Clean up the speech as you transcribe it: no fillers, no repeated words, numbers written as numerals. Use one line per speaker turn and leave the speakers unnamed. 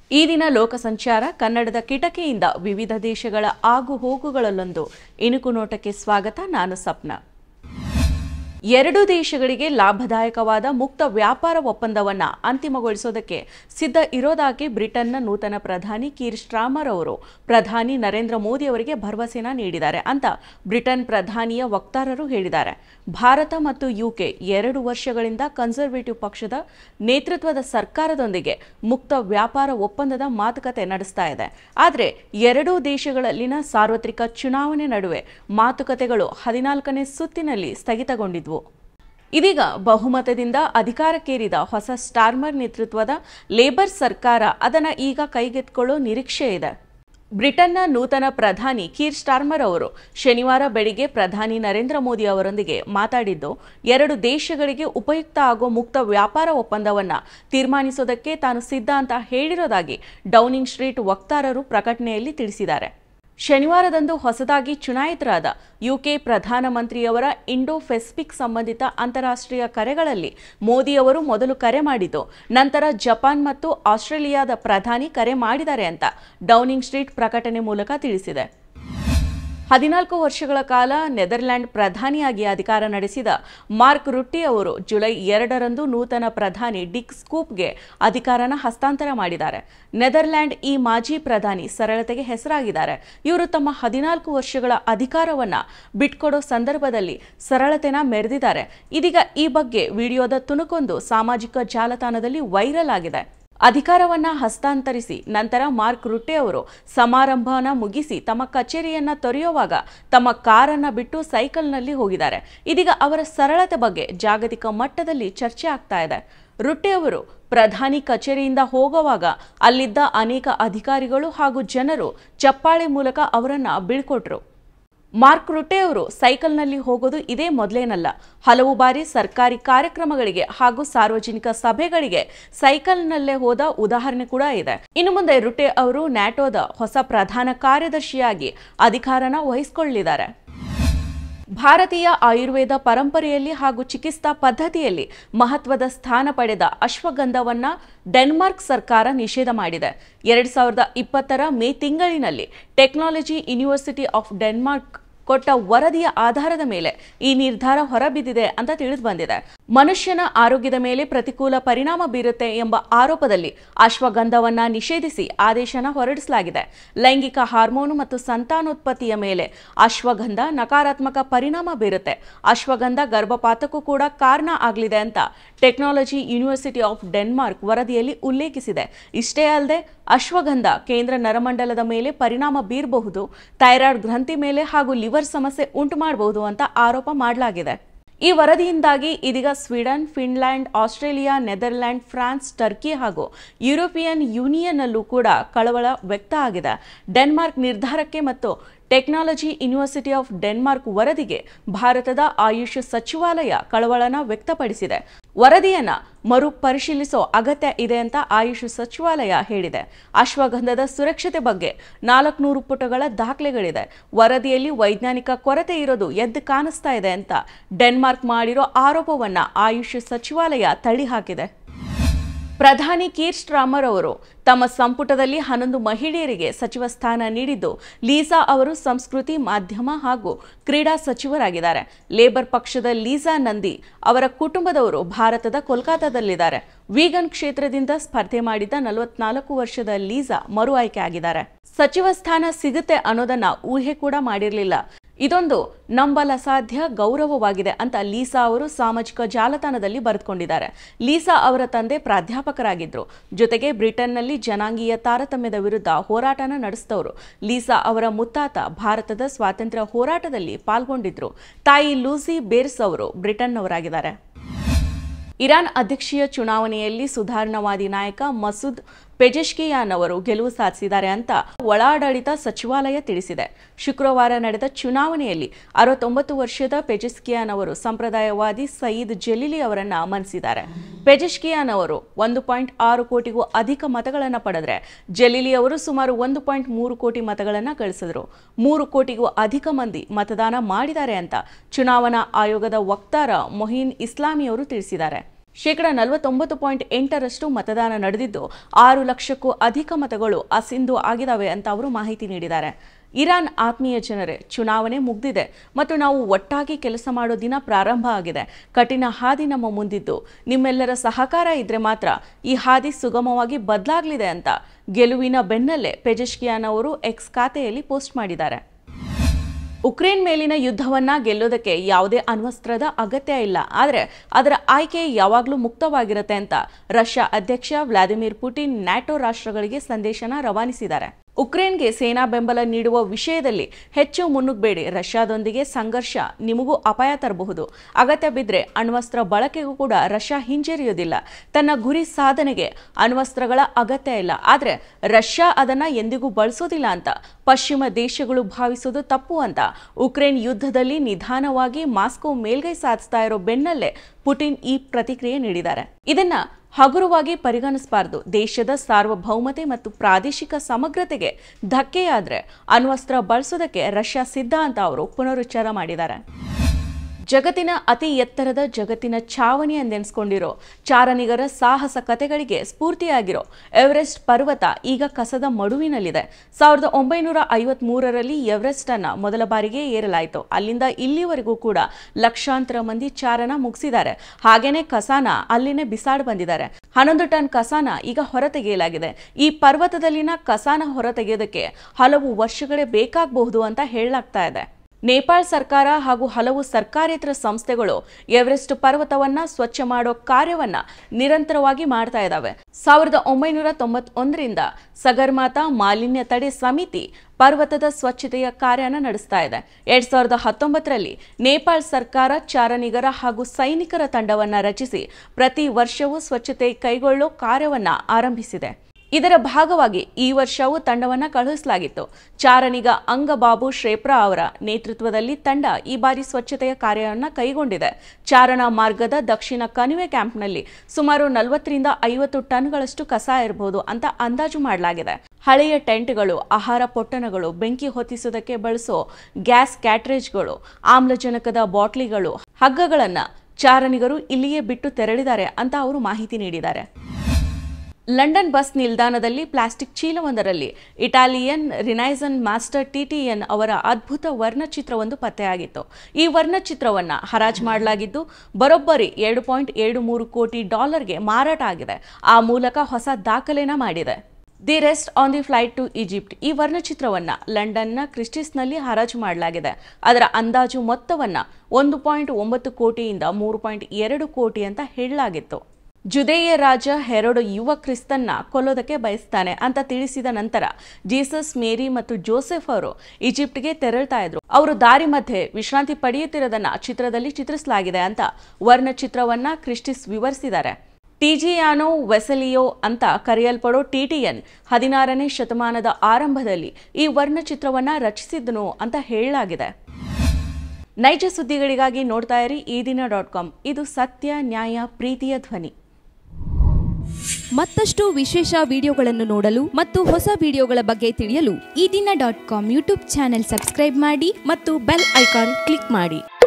ಈ ದಿನ ಲೋಕ ಸಂಚಾರ ಕನ್ನಡದ ಕಿಟಕಿಯಿಂದ ವಿವಿಧ ದೇಶಗಳ ಆಗು ಹೋಗುಗಳಲ್ಲೊಂದು ಇಣುಕು ನೋಟಕ್ಕೆ ಸ್ವಾಗತ. ನಾನು ಸಪ್ನ. ಎರಡು ದೇಶಗಳಿಗೆ ಲಾಭದಾಯಕವಾದ ಮುಕ್ತ ವ್ಯಾಪಾರ ಒಪ್ಪಂದವನ್ನು ಅಂತಿಮಗೊಳಿಸೋದಕ್ಕೆ ಸಿದ್ಧ ಇರೋದಾಗಿ ಬ್ರಿಟನ್ನ ನೂತನ ಪ್ರಧಾನಿ ಕೀರ್ ಸ್ಟಾರ್ಮರ್ ಅವರು ಪ್ರಧಾನಿ ನರೇಂದ್ರ ಮೋದಿ ಅವರಿಗೆ ಭರವಸೆನ ನೀಡಿದ್ದಾರೆ ಅಂತ ಬ್ರಿಟನ್ ಪ್ರಧಾನಿಯ ವಕ್ತಾರರು ಹೇಳಿದ್ದಾರೆ. ಭಾರತ ಮತ್ತು ಯುಕೆ 2 ವರ್ಷಗಳಿಂದ ಕನ್ಸರ್ವೇಟಿವ್ ಪಕ್ಷದ ನೇತೃತ್ವದ ಸರ್ಕಾರದೊಂದಿಗೆ ಮುಕ್ತ ವ್ಯಾಪಾರ ಒಪ್ಪಂದದ ಮಾತುಕತೆ ನಡೆಸ್ತಾ ಇದೆ. ಆದರೆ ಎರಡೂ ದೇಶಗಳಲ್ಲಿನ ಸಾರ್ವತ್ರಿಕ ಚುನಾವಣೆ ನಡುವೆ ಮಾತುಕತೆಗಳು 14ನೇ ಸುತ್ತಿನಲ್ಲಿ ಸ್ಥಗಿತಗೊಂಡಿದ್ವು. ಇದೀಗ ಬಹುಮತದಿಂದ ಅಧಿಕಾರಕ್ಕೇರಿದ ಹೊಸ ಸ್ಟಾರ್ಮರ್ ನೇತೃತ್ವದ ಲೇಬರ್ ಸರ್ಕಾರ ಅದನ್ನು ಈಗ ಕೈಗೆತ್ತಿಕೊಳ್ಳೋ ನಿರೀಕ್ಷೆ ಇದೆ. ಬ್ರಿಟನ್ನ ನೂತನ ಪ್ರಧಾನಿ ಕೀರ್ ಸ್ಟಾರ್ಮರ್ ಅವರು ಶನಿವಾರ ಬೆಳಿಗ್ಗೆ ಪ್ರಧಾನಿ ನರೇಂದ್ರ ಮೋದಿ ಅವರೊಂದಿಗೆ ಮಾತಾಡಿದ್ದು, 2 ದೇಶಗಳಿಗೆ ಉಪಯುಕ್ತ ಆಗೋ ಮುಕ್ತ ವ್ಯಾಪಾರ ಒಪ್ಪಂದವನ್ನು ತೀರ್ಮಾನಿಸೋದಕ್ಕೆ ತಾನು ಸಿದ್ಧ ಅಂತ ಹೇಳಿರೋದಾಗಿ ಡೌನಿಂಗ್ ಸ್ಟ್ರೀಟ್ ವಕ್ತಾರರು ಪ್ರಕಟಣೆಯಲ್ಲಿ ತಿಳಿಸಿದ್ದಾರೆ. ಶನಿವಾರದಂದು ಹೊಸದಾಗಿ ಚುನಾಯಿತರಾದ ಯುಕೆ ಪ್ರಧಾನಮಂತ್ರಿಯವರ ಇಂಡೋ ಪೆಸಿಫಿಕ್ ಸಂಬಂಧಿತ ಅಂತಾರಾಷ್ಟ್ರೀಯ ಕರೆಗಳಲ್ಲಿ ಮೋದಿ ಅವರು ಮೊದಲು ಕರೆ ಮಾಡಿದ್ದು, ನಂತರ ಜಪಾನ್ ಮತ್ತು ಆಸ್ಟ್ರೇಲಿಯಾದ ಪ್ರಧಾನಿ ಕರೆ ಮಾಡಿದ್ದಾರೆ ಅಂತ ಡೌನಿಂಗ್ ಸ್ಟ್ರೀಟ್ ಪ್ರಕಟಣೆ ಮೂಲಕ ತಿಳಿಸಿದೆ. 14 ವರ್ಷಗಳ ಕಾಲ ನೆದರ್ಲ್ಯಾಂಡ್ ಪ್ರಧಾನಿಯಾಗಿ ಅಧಿಕಾರ ನಡೆಸಿದ ಮಾರ್ಕ್ ರುಟ್ಟಿ ಅವರು ಜುಲೈ 2ರಂದು ನೂತನ ಪ್ರಧಾನಿ ಡಿಕ್ ಸ್ಕೂಪ್ಗೆ ಅಧಿಕಾರನ ಹಸ್ತಾಂತರ ಮಾಡಿದ್ದಾರೆ. ನೆದರ್ಲ್ಯಾಂಡ್ ಈ ಮಾಜಿ ಪ್ರಧಾನಿ ಸರಳತೆಗೆ ಹೆಸರಾಗಿದ್ದಾರೆ. ಇವರು ತಮ್ಮ 14 ವರ್ಷಗಳ ಅಧಿಕಾರವನ್ನ ಬಿಟ್ಕೊಡೋ ಸಂದರ್ಭದಲ್ಲಿ ಸರಳತೆನ ಮೆರೆದಿದ್ದಾರೆ. ಇದೀಗ ಈ ಬಗ್ಗೆ ವಿಡಿಯೋದ ತುಣುಕೊಂದು ಸಾಮಾಜಿಕ ಜಾಲತಾಣದಲ್ಲಿ ವೈರಲ್ ಆಗಿದೆ. ಅಧಿಕಾರವನ್ನ ಹಸ್ತಾಂತರಿಸಿ ನಂತರ ಮಾರ್ಕ್ ರುಟ್ಟೆ ಅವರು ಸಮಾರಂಭನ ಮುಗಿಸಿ ತಮ್ಮ ಕಚೇರಿಯನ್ನ ತೊರೆಯುವಾಗ ತಮ್ಮ ಕಾರನ್ನ ಬಿಟ್ಟು ಸೈಕಲ್ನಲ್ಲಿ ಹೋಗಿದ್ದಾರೆ. ಇದೀಗ ಅವರ ಸರಳತೆ ಬಗ್ಗೆ ಜಾಗತಿಕ ಮಟ್ಟದಲ್ಲಿ ಚರ್ಚೆ ಆಗ್ತಾ ಇದೆ. ರುಟ್ಟೆ ಅವರು ಪ್ರಧಾನಿ ಕಚೇರಿಯಿಂದ ಹೋಗುವಾಗ ಅಲ್ಲಿದ್ದ ಅನೇಕ ಅಧಿಕಾರಿಗಳು ಹಾಗೂ ಜನರು ಚಪ್ಪಾಳೆ ಮೂಲಕ ಅವರನ್ನ ಬೀಳ್ಕೊಟ್ರು. ಮಾರ್ಕ್ ರುಟ್ಟೆ ಅವರು ಸೈಕಲ್ನಲ್ಲಿ ಹೋಗೋದು ಇದೇ ಮೊದಲೇನಲ್ಲ. ಹಲವು ಬಾರಿ ಸರ್ಕಾರಿ ಕಾರ್ಯಕ್ರಮಗಳಿಗೆ ಹಾಗೂ ಸಾರ್ವಜನಿಕ ಸಭೆಗಳಿಗೆ ಸೈಕಲ್ನಲ್ಲೇ ಹೋದ ಉದಾಹರಣೆ ಕೂಡ ಇದೆ. ಇನ್ನು ಮುಂದೆ ರುಟ್ಟೆ ಅವರು ನ್ಯಾಟೋದ ಹೊಸ ಪ್ರಧಾನ ಕಾರ್ಯದರ್ಶಿಯಾಗಿ ಅಧಿಕಾರನ ವಹಿಸಿಕೊಳ್ಳಲಿದ್ದಾರೆ. ಭಾರತೀಯ ಆಯುರ್ವೇದ ಪರಂಪರೆಯಲ್ಲಿ ಹಾಗೂ ಚಿಕಿತ್ಸಾ ಪದ್ಧತಿಯಲ್ಲಿ ಮಹತ್ವದ ಸ್ಥಾನ ಪಡೆದ ಅಶ್ವಗಂಧವನ್ನ ಡೆನ್ಮಾರ್ಕ್ ಸರ್ಕಾರ ನಿಷೇಧ ಮಾಡಿದೆ. 2020ರ ಮೇ ತಿಂಗಳಿನಲ್ಲಿ ಟೆಕ್ನಾಲಜಿ ಯೂನಿವರ್ಸಿಟಿ ಆಫ್ ಡೆನ್ಮಾರ್ಕ್ ಕೊಟ್ಟ ವರದಿಯ ಆಧಾರದ ಮೇಲೆ ಈ ನಿರ್ಧಾರ ಹೊರಬಿದ್ದಿದೆ ಅಂತ ತಿಳಿದು ಬಂದಿದೆ. ಮನುಷ್ಯನ ಆರೋಗ್ಯದ ಮೇಲೆ ಪ್ರತಿಕೂಲ ಪರಿಣಾಮ ಬೀರುತ್ತೆ ಎಂಬ ಆರೋಪದಲ್ಲಿ ಅಶ್ವಗಂಧವನ್ನ ನಿಷೇಧಿಸಿ ಆದೇಶನ ಹೊರಡಿಸಲಾಗಿದೆ. ಲೈಂಗಿಕ ಹಾರ್ಮೋನು ಮತ್ತು ಸಂತಾನೋತ್ಪತ್ತಿಯ ಮೇಲೆ ಅಶ್ವಗಂಧ ನಕಾರಾತ್ಮಕ ಪರಿಣಾಮ ಬೀರುತ್ತೆ. ಅಶ್ವಗಂಧ ಗರ್ಭಪಾತಕ್ಕೂ ಕೂಡ ಕಾರಣ ಆಗಲಿದೆ ಅಂತ ಟೆಕ್ನಾಲಜಿ ಯೂನಿವರ್ಸಿಟಿ ಆಫ್ ಡೆನ್ಮಾರ್ಕ್ ವರದಿಯಲ್ಲಿ ಉಲ್ಲೇಖಿಸಿದೆ. ಇಷ್ಟೇ ಅಲ್ಲದೆ ಅಶ್ವಗಂಧ ಕೇಂದ್ರ ನರಮಂಡಲದ ಮೇಲೆ ಪರಿಣಾಮ ಬೀರಬಹುದು, ಥೈರಾಯ್ಡ್ ಗ್ರಂಥಿ ಮೇಲೆ ಹಾಗೂ ಲಿವರ್ ಸಮಸ್ಯೆ ಉಂಟು ಮಾಡಬಹುದು ಅಂತ ಆರೋಪ ಮಾಡಲಾಗಿದೆ. ಈ ವರದಿಯಿಂದಾಗಿ ಇದೀಗ Sweden, Finland, Australia, Netherland, France, Turkey ಹಾಗೂ ಯುರೋಪಿಯನ್ ಯೂನಿಯನ್ ಅಲ್ಲೂ ಕೂಡ ಕಳವಳ ವ್ಯಕ್ತ ಆಗಿದೆ. ಡೆನ್ಮಾರ್ಕ್ ನಿರ್ಧಾರಕ್ಕೆ ಮತ್ತು ಟೆಕ್ನಾಲಜಿ ಯೂನಿವರ್ಸಿಟಿ ಆಫ್ ಡೆನ್ಮಾರ್ಕ್ ವರದಿಗೆ ಭಾರತದ ಆಯುಷ್ ಸಚಿವಾಲಯ ಕಳವಳನ ವ್ಯಕ್ತಪಡಿಸಿದೆ. ವರದಿಯನ್ನ ಮರುಪರಿಶೀಲಿಸೋ ಅಗತ್ಯ ಇದೆ ಅಂತ ಆಯುಷ್ ಸಚಿವಾಲಯ ಹೇಳಿದೆ. ಅಶ್ವಗಂಧದ ಸುರಕ್ಷತೆ ಬಗ್ಗೆ 400 ಪುಟಗಳ ದಾಖಲೆಗಳಿದೆ. ವರದಿಯಲ್ಲಿ ವೈಜ್ಞಾನಿಕ ಕೊರತೆ ಇರೋದು ಎದ್ದು ಕಾಣಿಸ್ತಾ ಇದೆ ಅಂತ ಡೆನ್ಮಾರ್ಕ್ ಮಾಡಿರೋ ಆರೋಪವನ್ನ ಆಯುಷ್ ಸಚಿವಾಲಯ ತಳ್ಳಿಹಾಕಿದೆ. ಪ್ರಧಾನಿ ಕೀರ್ ಸ್ಟಾರ್ಮರ್ ಅವರು ತಮ್ಮ ಸಂಪುಟದಲ್ಲಿ 11 ಮಹಿಳೆಯರಿಗೆ ಸಚಿವ ಸ್ಥಾನ ನೀಡಿದ್ದು, ಲೀಸಾ ಅವರು ಸಂಸ್ಕೃತಿ, ಮಾಧ್ಯಮ ಹಾಗೂ ಕ್ರೀಡಾ ಸಚಿವರಾಗಿದ್ದಾರೆ. ಲೇಬರ್ ಪಕ್ಷದ ಲೀಸಾ ನಂದಿ ಅವರ ಕುಟುಂಬದವರು ಭಾರತದ ಕೋಲ್ಕತಾದಲ್ಲಿದ್ದಾರೆ. ವೀಗನ್ ಕ್ಷೇತ್ರದಿಂದ ಸ್ಪರ್ಧೆ ಮಾಡಿದ 44 ವರ್ಷದ ಲೀಸಾ ಮರು ಆಯ್ಕೆ ಆಗಿದ್ದಾರೆ. ಸಚಿವ ಸ್ಥಾನ ಸಿಗುತ್ತೆ ಅನ್ನೋದನ್ನ ಊಹೆ ಕೂಡ ಮಾಡಿರಲಿಲ್ಲ. ಇದೊಂದು ನಂಬಲಸಾಧ್ಯ ಗೌರವವಾಗಿದೆ ಅಂತ ಲೀಸಾ ಅವರು ಸಾಮಾಜಿಕ ಜಾಲತಾಣದಲ್ಲಿ ಬರೆದುಕೊಂಡಿದ್ದಾರೆ. ಲೀಸಾ ಅವರ ತಂದೆ ಪ್ರಾಧ್ಯಾಪಕರಾಗಿದ್ದರು. ಜೊತೆಗೆ ಬ್ರಿಟನ್ನಲ್ಲಿ ಜನಾಂಗೀಯ ತಾರತಮ್ಯದ ವಿರುದ್ಧ ಹೋರಾಟನ ನಡೆಸಿದವರು. ಲೀಸಾ ಅವರ ಮುತ್ತಾತ ಭಾರತದ ಸ್ವಾತಂತ್ರ್ಯ ಹೋರಾಟದಲ್ಲಿ ಪಾಲ್ಗೊಂಡಿದ್ರು. ತಾಯಿ ಲೂಸಿ ಬೇರ್ಸ್ ಅವರು ಬ್ರಿಟನ್ನವರಾಗಿದ್ದಾರೆ. ಇರಾನ್ ಅಧ್ಯಕ್ಷೀಯ ಚುನಾವಣೆಯಲ್ಲಿ ಸುಧಾರಣಾವಾದಿ ನಾಯಕ ಮಸೂದ್ ಪೆಜೆಶ್ಕಿಯಾನ್ ಅವರು ಗೆಲುವು ಸಾಧಿಸಿದ್ದಾರೆ ಅಂತ ಒಳಾಡಳಿತ ಸಚಿವಾಲಯ ತಿಳಿಸಿದೆ. ಶುಕ್ರವಾರ ನಡೆದ ಚುನಾವಣೆಯಲ್ಲಿ 69 ವರ್ಷದ ಪೆಜೆಶ್ಕಿಯಾನ್ ಅವರು ಸಂಪ್ರದಾಯವಾದಿ ಸಯೀದ್ ಜಲೀಲಿ ಅವರನ್ನ ಮಣಿಸಿದ್ದಾರೆ. ಪೆಜೆಶ್ಕಿಯಾನ್ ಅವರು 1.6 ಕೋಟಿಗೂ ಅಧಿಕ ಮತಗಳನ್ನು ಪಡೆದರೆ ಜಲೀಲಿ ಅವರು ಸುಮಾರು 1.3 ಕೋಟಿ ಮತಗಳನ್ನು ಗಳಿಸಿದರು. 3 ಕೋಟಿಗೂ ಅಧಿಕ ಮಂದಿ ಮತದಾನ ಮಾಡಿದ್ದಾರೆ ಅಂತ ಚುನಾವಣಾ ಆಯೋಗದ ವಕ್ತಾರ ಮೊಹಿನ್ ಇಸ್ಲಾಮಿ ಅವರು ತಿಳಿಸಿದ್ದಾರೆ. 49.8% ಮತದಾನ ನಡೆದಿದ್ದು 6 ಲಕ್ಷಕ್ಕೂ ಅಧಿಕ ಮತಗಳು ಅಸಿಂಧು ಆಗಿದ್ದಾವೆ ಅಂತ ಅವರು ಮಾಹಿತಿ ನೀಡಿದ್ದಾರೆ. ಇರಾನ್ ಆತ್ಮೀಯ ಜನರೇ, ಚುನಾವಣೆ ಮುಗಿದಿದೆ ಮತ್ತು ನಾವು ಒಟ್ಟಾಗಿ ಕೆಲಸ ಮಾಡೋ ದಿನ ಪ್ರಾರಂಭ ಆಗಿದೆ. ಕಠಿಣ ಹಾದಿ ನಮ್ಮ ಮುಂದಿದ್ದು ನಿಮ್ಮೆಲ್ಲರ ಸಹಕಾರ ಇದ್ರೆ ಮಾತ್ರ ಈ ಹಾದಿ ಸುಗಮವಾಗಿ ಬದಲಾಗಲಿದೆ ಅಂತ ಗೆಲುವಿನ ಬೆನ್ನಲ್ಲೇ ಪೆಜೆಶ್ಕಿಯಾನ್ ಅವರು ಎಕ್ಸ್ ಖಾತೆಯಲ್ಲಿ ಪೋಸ್ಟ್ ಮಾಡಿದ್ದಾರೆ. ಉಕ್ರೇನ್ ಮೇಲಿನ ಯುದ್ಧವನ್ನ ಗೆಲ್ಲೋದಕ್ಕೆ ಯಾವುದೇ ಅಣ್ವಸ್ತ್ರದ ಅಗತ್ಯ ಇಲ್ಲ, ಆದರೆ ಅದರ ಆಯ್ಕೆ ಯಾವಾಗಲೂ ಮುಕ್ತವಾಗಿರುತ್ತೆ ಅಂತ ರಷ್ಯಾ ಅಧ್ಯಕ್ಷ ವ್ಲಾದಿಮಿರ್ ಪುಟಿನ್ ನ್ಯಾಟೋ ರಾಷ್ಟ್ರಗಳಿಗೆ ಸಂದೇಶನ ರವಾನಿಸಿದ್ದಾರೆ. ಉಕ್ರೇನ್ಗೆ ಸೇನಾ ಬೆಂಬಲ ನೀಡುವ ವಿಷಯದಲ್ಲಿ ಹೆಚ್ಚು ಮುನ್ನುಗ್ಬೇಡಿ. ರಷ್ಯಾದೊಂದಿಗೆ ಸಂಘರ್ಷ ನಿಮಗೂ ಅಪಾಯ ತರಬಹುದು. ಅಗತ್ಯ ಬಿದ್ದರೆ ಅಣ್ವಸ್ತ್ರ ಬಳಕೆಗೂ ಕೂಡ ರಷ್ಯಾ ಹಿಂಜರಿಯೋದಿಲ್ಲ. ತನ್ನ ಗುರಿ ಸಾಧನೆಗೆ ಅಣ್ವಸ್ತ್ರಗಳ ಅಗತ್ಯ ಇಲ್ಲ, ಆದರೆ ರಷ್ಯಾ ಅದನ್ನ ಎಂದಿಗೂ ಬಳಸೋದಿಲ್ಲ ಅಂತ ಪಶ್ಚಿಮ ದೇಶಗಳು ಭಾವಿಸೋದು ತಪ್ಪು ಅಂತ ಉಕ್ರೇನ್ ಯುದ್ಧದಲ್ಲಿ ನಿಧಾನವಾಗಿ ಮಾಸ್ಕೋ ಮೇಲ್ಗೈ ಸಾಧಿಸ್ತಾ ಇರೋ ಬೆನ್ನಲ್ಲೇ ಪುಟಿನ್ ಈ ಪ್ರತಿಕ್ರಿಯೆ ನೀಡಿದ್ದಾರೆ. ಇದನ್ನ ಹಗುರವಾಗಿ ಪರಿಗಣಿಸಬಾರದು. ದೇಶದ ಸಾರ್ವಭೌಮತೆ ಮತ್ತು ಪ್ರಾದೇಶಿಕ ಸಮಗ್ರತೆಗೆ ಧಕ್ಕೆಯಾದ್ರೆ ಅಣ್ವಸ್ತ್ರ ಬಳಸೋದಕ್ಕೆ ರಷ್ಯಾ ಸಿದ್ಧ ಅಂತ ಅವರು ಪುನರುಚ್ಚಾರ ಮಾಡಿದ್ದಾರೆ. ಜಗತ್ತಿನ ಅತಿ ಎತ್ತರದ ಜಗತ್ತಿನ ಛಾವಣಿ ಎಂದೆನಿಸ್ಕೊಂಡಿರೋ ಚಾರಣಿಗರ ಸಾಹಸ ಕಥೆಗಳಿಗೆ ಸ್ಫೂರ್ತಿಯಾಗಿರೋ ಎವರೆಸ್ಟ್ ಪರ್ವತ ಈಗ ಕಸದ ಮಡುವಿನಲ್ಲಿದೆ. 1953ರಲ್ಲಿ ಎವರೆಸ್ಟ್ ಅನ್ನ ಮೊದಲ ಬಾರಿಗೆ ಏರಲಾಯಿತು. ಅಲ್ಲಿಂದ ಇಲ್ಲಿವರೆಗೂ ಕೂಡ ಲಕ್ಷಾಂತರ ಮಂದಿ ಚಾರಣ ಮುಗಿಸಿದ್ದಾರೆ. ಹಾಗೇನೆ ಕಸಾನ ಅಲ್ಲಿನೇ ಬಿಸಾಡ್ ಬಂದಿದ್ದಾರೆ. 11 ಟನ್ ಕಸಾನ ಈಗ ಹೊರತೆಗೆಯಲಾಗಿದೆ. ಈ ಪರ್ವತದಲ್ಲಿನ ಕಸಾನ ಹೊರತೆಗೆಯೋದಕ್ಕೆ ಹಲವು ವರ್ಷಗಳೇ ಬೇಕಾಗಬಹುದು ಅಂತ ಹೇಳಲಾಗ್ತಾ ಇದೆ. ನೇಪಾಳ ಸರ್ಕಾರ ಹಾಗೂ ಹಲವು ಸರ್ಕಾರೇತರ ಸಂಸ್ಥೆಗಳು ಎವರೆಸ್ಟ್ ಪರ್ವತವನ್ನ ಸ್ವಚ್ಛ ಮಾಡೋ ಕಾರ್ಯವನ್ನ ನಿರಂತರವಾಗಿ ಮಾಡ್ತಾ ಇದ್ದಾವೆ. 1991ರಿಂದ ಸಗರ್ಮಾತಾ ಮಾಲಿನ್ಯ ತಡೆ ಸಮಿತಿ ಪರ್ವತದ ಸ್ವಚ್ಛತೆಯ ಕಾರ್ಯನ ನಡೆಸ್ತಾ ಇದೆ. 2019ರಲ್ಲಿ ನೇಪಾಳ ಸರ್ಕಾರ ಚಾರಣಿಗರ ಹಾಗೂ ಸೈನಿಕರ ತಂಡವನ್ನ ರಚಿಸಿ ಪ್ರತಿ ವರ್ಷವೂ ಸ್ವಚ್ಛತೆ ಕೈಗೊಳ್ಳೋ ಕಾರ್ಯವನ್ನ ಆರಂಭಿಸಿದೆ. ಇದರ ಭಾಗವಾಗಿ ಈ ವರ್ಷವೂ ತಂಡವನ್ನ ಕಳುಹಿಸಲಾಗಿತ್ತು. ಚಾರಣಿಗ ಅಂಗಬಾಬು ಶ್ರೇಪ್ರಾ ಅವರ ನೇತೃತ್ವದಲ್ಲಿ ತಂಡ ಈ ಬಾರಿ ಸ್ವಚ್ಛತೆಯ ಕಾರ್ಯವನ್ನ ಕೈಗೊಂಡಿದೆ. ಚಾರಣ ಮಾರ್ಗದ ದಕ್ಷಿಣ ಕಣಿವೆ ಕ್ಯಾಂಪ್ನಲ್ಲಿ ಸುಮಾರು 40ರಿಂದ 50 ಟನ್ಗಳಷ್ಟು ಕಸ ಇರಬಹುದು ಅಂತ ಅಂದಾಜು ಮಾಡಲಾಗಿದೆ. ಹಳೆಯ ಟೆಂಟ್ಗಳು, ಆಹಾರ ಪೊಟ್ಟಣಗಳು, ಬೆಂಕಿ ಹೊತ್ತಿಸುವುದಕ್ಕೆ ಬಳಸೋ ಗ್ಯಾಸ್ ಕ್ಯಾಟ್ರೇಜ್ಗಳು, ಆಮ್ಲಜನಕದ ಬಾಟ್ಲಿಗಳು, ಹಗ್ಗಗಳನ್ನ ಚಾರಣಿಗರು ಇಲ್ಲಿಯೇ ಬಿಟ್ಟು ತೆರಳಿದ್ದಾರೆ ಅಂತ ಅವರು ಮಾಹಿತಿ ನೀಡಿದ್ದಾರೆ. ಲಂಡನ್ ಬಸ್ ನಿಲ್ದಾಣದಲ್ಲಿ ಪ್ಲಾಸ್ಟಿಕ್ ಚೀಲವೊಂದರಲ್ಲಿ ಇಟಾಲಿಯನ್ ರಿನೈಸನ್ ಮಾಸ್ಟರ್ ಟಿಟಿಎನ್ ಅವರ ಅದ್ಭುತ ವರ್ಣಚಿತ್ರವೊಂದು ಪತ್ತೆಯಾಗಿತ್ತು. ಈ ವರ್ಣಚಿತ್ರವನ್ನ ಹರಾಜು ಮಾಡಲಾಗಿದ್ದು ಬರೋಬ್ಬರಿ $2.73 ಕೋಟಿ ಮಾರಾಟ ಆಗಿದೆ. ಆ ಮೂಲಕ ಹೊಸ ದಾಖಲೆನ ಮಾಡಿದೆ. The rest on the flight to Egypt ಈ ವರ್ಣಚಿತ್ರವನ್ನ ಲಂಡನ್ನ ಕ್ರಿಸ್ಟಿಸ್ನಲ್ಲಿ ಹರಾಜು ಮಾಡಲಾಗಿದೆ. ಅದರ ಅಂದಾಜು ಮೊತ್ತವನ್ನ 1.9 ಕೋಟಿಯಿಂದ 3.2 ಕೋಟಿ ಅಂತ ಹೇಳಲಾಗಿತ್ತು. ಜುದೇಯ ರಾಜ ಹೆರೋಡ್ ಯುವ ಕ್ರಿಸ್ತನ್ನ ಕೊಲ್ಲೋದಕ್ಕೆ ಬಯಸ್ತಾನೆ ಅಂತ ತಿಳಿಸಿದ ನಂತರ ಜೀಸಸ್, ಮೇರಿ ಮತ್ತು ಜೋಸೆಫ್ ಅವರು ಈಜಿಪ್ಟ್ಗೆ ತೆರಳ್ತಾ ಇದ್ರು. ಅವರು ದಾರಿ ಮಧ್ಯೆ ವಿಶ್ರಾಂತಿ ಪಡೆಯುತ್ತಿರೋದನ್ನ ಚಿತ್ರದಲ್ಲಿ ಚಿತ್ರಿಸಲಾಗಿದೆ ಅಂತ ವರ್ಣಚಿತ್ರವನ್ನ ಕ್ರಿಸ್ಟಿಸ್ ವಿವರಿಸಿದ್ದಾರೆ. ಟಿಜಿಯಾನೋ ವೆಸೆಲಿಯೋ ಅಂತ ಕರೆಯಲ್ಪಡೋ ಟಿಟಿಎನ್ 16ನೇ ಶತಮಾನದ ಆರಂಭದಲ್ಲಿ ಈ ವರ್ಣಚಿತ್ರವನ್ನ ರಚಿಸಿದ್ದನು ಅಂತ ಹೇಳಲಾಗಿದೆ. ನೈಜ ಸುದ್ದಿಗಳಿಗಾಗಿ ನೋಡ್ತಾ ಇರಿ ಈದಿನ.com. ಇದು ಸತ್ಯ, ನ್ಯಾಯ, ಪ್ರೀತಿಯ ಧ್ವನಿ.
ಮತ್ತಷ್ಟು ವಿಶೇಷ ವಿಡಿಯೋಗಳನ್ನು ನೋಡಲು ಮತ್ತು ಹೊಸ ವಿಡಿಯೋಗಳ ಬಗ್ಗೆ ತಿಳಿಯಲು
ಈದಿನ.com ಯೂಟ್ಯೂಬ್ ಚಾನೆಲ್ ಸಬ್ಸ್ಕ್ರೈಬ್ ಮಾಡಿ
ಮತ್ತು ಬೆಲ್ ಐಕಾನ್ ಕ್ಲಿಕ್ ಮಾಡಿ.